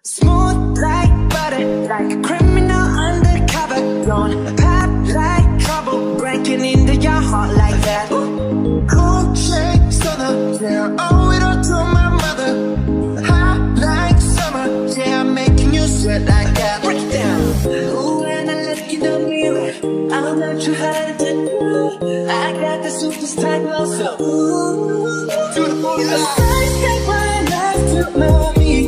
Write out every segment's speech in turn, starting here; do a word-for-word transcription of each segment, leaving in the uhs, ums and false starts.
Smooth like butter, like a criminal undercover. Don't pop like trouble, breaking into your heart like that. Cold shake stunner, yeah, I owe it all to my mother. Hot like summer, yeah, I'm making you sweat like that. Break it down. Ooh, when I look in the mirror, I'm not too hard to do. I got the superstar glow, so ooh, to the booty line. I step right up to my feet.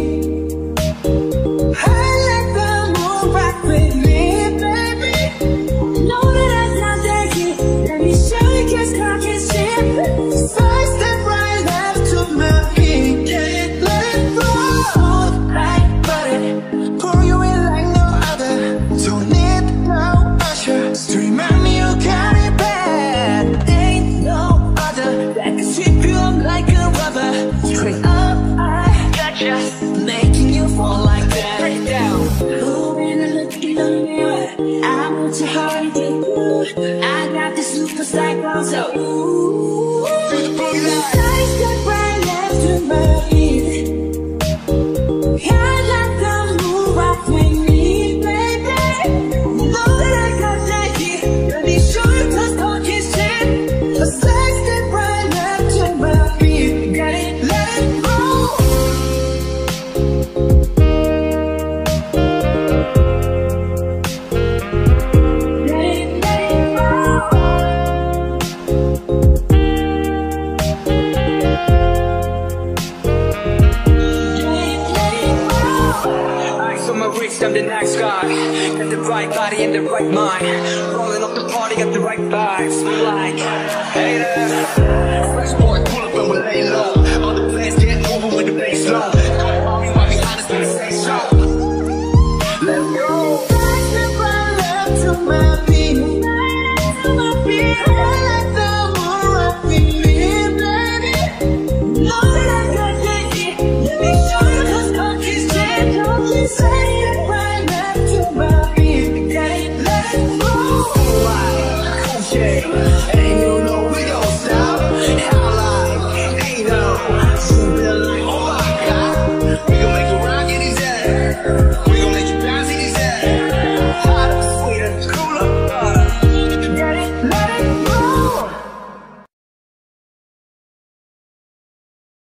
I let the moon rock with me, baby. Know that I sound crazy. Let me show you just cock and shit. So I step right up to my feet. Can't let it go. Smooth like butter, pour you in like no other. Don't need no usher to remind me you got it bad. Ain't no other that can sweep you up like a rubber. Straight up, I gotcha, making you fall like that. Break it down. Ooh, when I look in the mirror, I want you hard to do. I got this superstar glow, so ooh, I step right next to my feet. I let the moon rock with me, baby. Know that I got that heat. Let me show you just talk and shit. I step right next to my feet. Got it, let it go. I'm the next guy. Got the right body and the right mind. Rolling up the party, got the right vibes. Like, hey there. Fresh boy, pull up and we lay low. All the players get moving with the bass low. Don't argue right behind us when we say so. Let's go. I step right up to my feet. To my feet. I let the moon rock with me, baby. Know that I got that heat. Let me show you just talk is shit. Don't you say it. And you know we don't stop. How like, ain't no. So we're like, oh my god. We gon' make it rock in these days.